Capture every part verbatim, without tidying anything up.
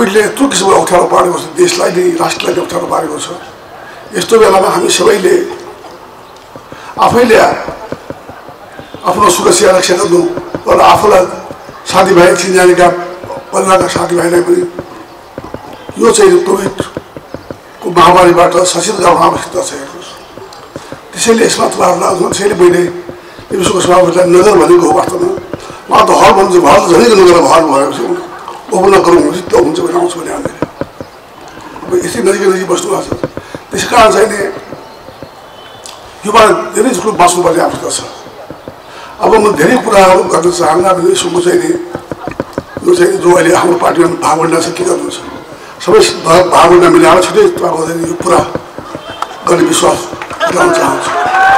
कोभिडले यत्रो किसिमको अप्ठ्यारो पारेको छ, देशलाई नै राष्ट्रलाई नै अप्ठ्यारो पारेको छ। यस्तो बेलामा हामी सबैले आफैले आफ्नो सुरक्षा रक्षा गर्नु र आफूलाई साथीभाइ चिनजानेका परिवारका साथीभाइलाई पनि यो चाहिँ कोभिडको महामारीबाट सचेत गर्न आवश्यकता छ। त्यसैले यसमा तपाईँहरूलाई त्यसैले मैले विश्वको सभापतिलाई नगर भनेको हो। वास्तवमा उहाँ त हल भन्नु घर झनै नगर हल भएपछि ओपन गरौँ त हुन्छ भने आउँछु भने हामीले अब यसै नजिक नजिक बस्नु भएको छ। त्यसै कारण चाहिँ योबाट धेरै ठुलो बाँच्नुपर्ने आवश्यकता छ। अब म धेरै कुराहरू गर्न चाहन्न। यसो चाहिँ नि यो चाहिँ जो अहिले हाम्रो पार्टीमा भागवण्डा छ के गर्नुहुन्छ सबै भागवण्डा मिलाएर छिटै तपाईँको यो पुरा गर्ने विश्वास दिलाउन चाहन्छु।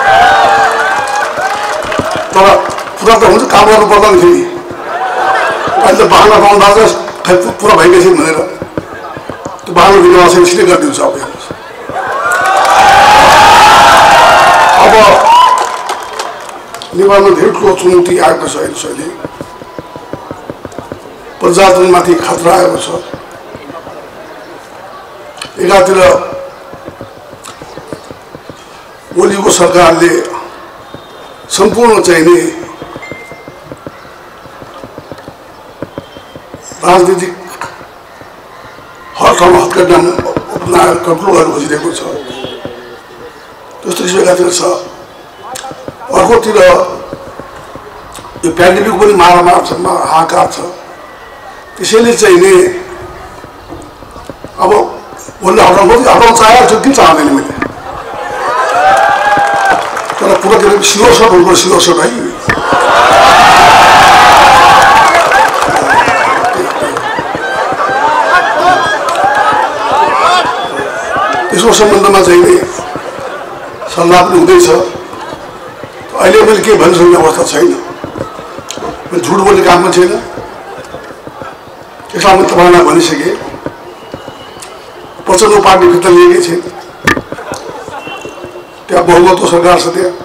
तर पुरा त हुन्छ काम गर्नु पर्दैन फेरि अहिले त बाहना पाउँदा खै पुरा भइगएछ भनेर त्यो बाहना दिनु चाहिँ छिटै गरिदिन्छ। अब अब नेपालमा धेरै ठुलो चुनौती आएको छ। अहिले प्रजातन्त्रमाथि खतरा आएको छ। एकातिर ओलीको सरकारले सम्पूर्ण चाहिने राजनीतिक हर ठाउँमा हत्केला अपनाएर कन्ट्रोल गर्न खोजिरहेको छ। त्यस्तो किसिम एकातिर छ। अर्कोतिर यो पेन्डेमिक पनि मारामार छ, हाहाकार छ। त्यसैले चाहिँ नि अब उसले हटाउनु हटाउनु चाहेको छु किन चाहँदैन मैले तर पुरा के सियोर सर्ट हुनु सियोर सर्ट है। त्यसको सम्बन्धमा चाहिँ नि सल्लाह पनि हुँदैछ। अहिले मैले के भन्न सक्ने अवस्था छैन। मैले झुट बोल्ने काम पनि छैन। त्यसलाई मैले तपाईँलाई भनिसकेँ पछिल्लो पार्टी फिर्ता लिएकै छैन। त्यहाँ बहुमतको सरकार छ। त्यहाँ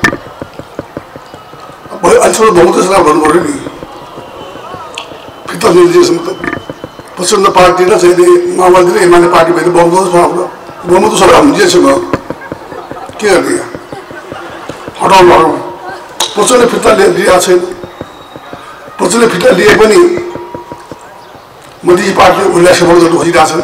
अहिलेसम्म बहुमतको सरकार भन्नु पऱ्यो नि फिर्ता लिएसम्म त पछिल्लो पार्टी र चाहिँ माओवादी र एमाले पार्टी भयो बहुमत छ। हाम्रो बहुमतको सरकार हुन्छ के गर्ने हटाउनु हटाउनु पछिल्लो फिर्ता लिएको छैन। पछिल्लो फिर्ता लिए पनि मोदी पार्टीले उसलाई सपोर्ट गर्नु खोजिरहेछन्।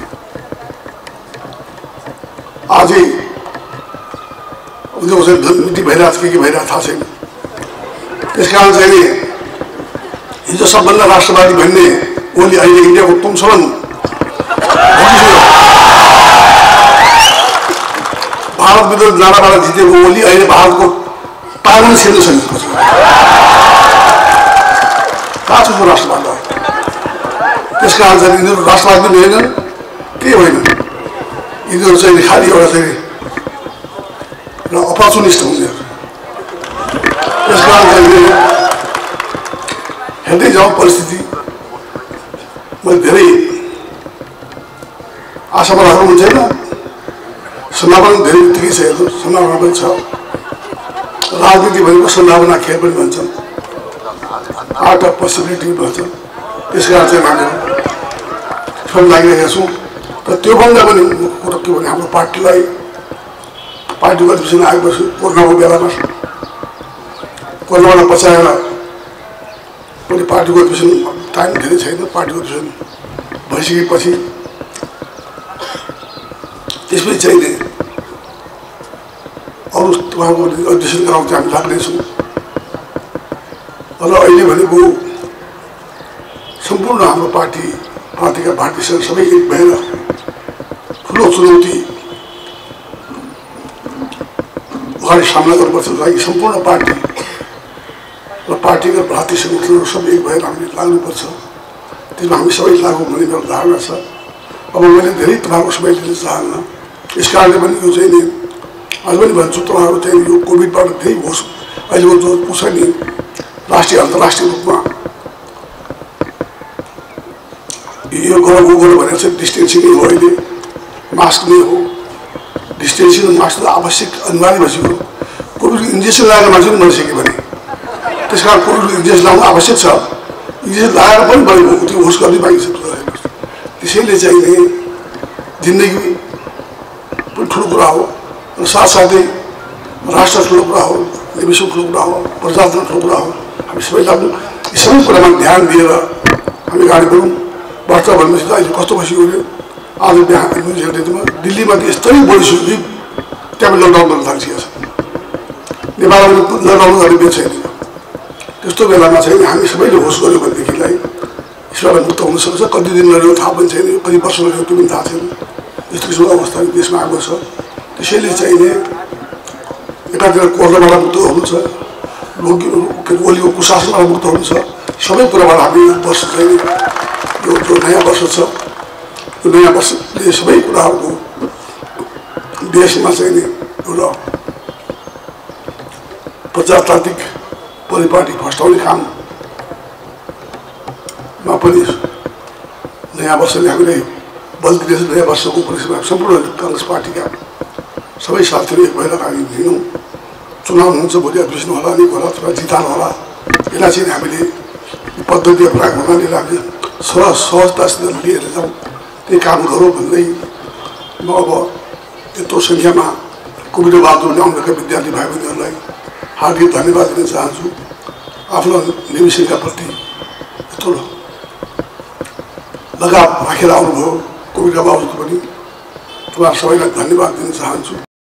आजै उनीहरूको चाहिँ धनमिटी भइरहेको छ के के भइरहेको थाहा छैन। त्यस कारण चाहिँ नि हिजो सबभन्दा राष्ट्रवादी भन्ने ओली अहिले इन्डियाको तुमसलन भारत विरुद्ध नाराबाट जितेको ओली अहिले भारतको पालन छिर्न सकेको छ। कहाँ छ त्यो राष्ट्रवाद? त्यस कारण चाहिँ यिनीहरू राष्ट्रवाद पनि होइनन् केही होइन। यिनीहरू चाहिँ खालि एउटा चाहिँ र अपर्चुनिस्ट हुने। त्यस कारण चाहिँ हेर्दै जाउँ परिस्थिति। मैले धेरै आशामा राख्नु पनि छैन। सम्भावना धेरै उत्तिकै छ। हेर्नु सम्भावना पनि छ। राजनीति भनेको सम्भावना खेल पनि भन्छन्, आर्ट अफ पोसिबिलिटी भन्छन्। त्यस कारण चाहिँ हामीले फल लागिरहेका छौँ। तर त्योभन्दा पनि कुरो के भने हाम्रो पार्टीलाई पार्टीको अधिवेशन आएपछि कोरोनाको बेलामा कोरोनालाई बचाएर पनि पार्टीको अधिवेशन टाइम धेरै छैन। पार्टीको अधिवेशन भइसकेपछि त्यसपछि चाहिने अरू उहाँको अधिवेशन गराउन चाहिँ हामी लाग्नेछौँ। र अहिले भनेको सम्पूर्ण हाम्रो पार्टी पार्टीका भारतीय सङ्घ सबै एक भएर ठुलो चुनौती अगाडि सामना गर्नुपर्छ। लागि सम्पूर्ण पार्टी र पार्टीका भारतीय सङ्गठनहरू सबै एक भएर हामीले लाग्नुपर्छ। त्यसमा हामी सबै लागु भन्ने मेरो धारणा छ। अब मैले धेरै तपाईँको समय लिन चाहन्न। यस कारणले पनि यो चाहिँ नि अझ पनि भन्छु तपाईँहरू चाहिँ यो कोभिडबाट धेरै होस् अहिलेको जो पुछ नि राष्ट्रिय अन्तर्राष्ट्रिय रूपमा यो गरौँ ऊ गरौँ भनेर चाहिँ डिस्टेन्सिङै हो। अहिले मास्क नै हो। डिस्टेन्सिङ मास्क त आवश्यक अनिवार्य भइसक्यो। कोभिड इन्जेक्सन लगाएर मान्छे पनि मरिसक्यो भने त्यस कारण कोभिड इन्जेक्सन लगाउनु आवश्यक छ। इन्जेक्सन लगाएर पनि भनेको त्यो होस् गर्ने बाँकी छ। त्यसैले चाहिँ नि जिन्दगी पनि ठुलो कुरा हो र साथसाथै राष्ट्र ठुलो कुरा हो, निवेशन ठुलो कुरा हो, प्रजातन्त्र ठुलो कुरा हो। हामी सबैलाई यी सबै कुरामा ध्यान दिएर हामी अगाडि बढौँ। वर्ष भनेपछि त अहिले कस्तो भइसक्यो आज बिहान न्युज हेर्दैमा दिल्लीमा त यस्तै बढिसक्यो कि त्यहाँ लकडाउन गर्न थालिसकेको छ। नेपालमा लकडाउन गर्ने बेला छैन। त्यस्तो बेलामा चाहिँ हामी सबैले होस गऱ्यो भनेदेखिलाई यसबाट मुक्त हुन सक्छ। कति दिन लड्यो थाहा पनि छैन, कति वर्ष लड्यो त्यो पनि थाहा छैन। यस्तो किसिमको अवस्था देशमा आएको छ। त्यसैले चाहिँ एकातिर कोरोनाबाट मुक्त हुनु छ, ओलीको कुशासनबाट मुक्त हुनु छ। सबै कुराबाट हामी वर्ष चाहिँ यो जो नयाँ वर्ष छ यो नयाँ वर्षले सबै कुराहरूको देशमा चाहिँ एउटा प्रजातान्त्रिक परिपाटी फस्टाउने काममा पनि नयाँ वर्षले हामीलाई बल दिनेछ। नयाँ वर्षको उपलक्ष्यमा सम्पूर्ण काङ्ग्रेस पार्टीका सबै साथीहरू एक भएर हामी हिँडौँ। चुनाव हुन्छ, भोलि अधिवेशन होला, नि होला, अथवा जितान होला। यसलाई चाहिँ हामीले पद्धति अपनाएको हुनाले हामीले सहज सहजतासित लिएर जाउँ, त्यही काम गरौँ भन्दै म अब यत्रो सङ्ख्यामा कोभिड बाटो ल्याउनका विद्यार्थी भाइ बहिनीहरूलाई हार्दिक धन्यवाद दिन चाहन्छु। आफ्नो निवेशनका प्रति यत्रो लगाव राखेर आउनुभयो कोभिडका बावजुद पनि, तपाईँहरू सबैलाई धन्यवाद दिन चाहन्छु।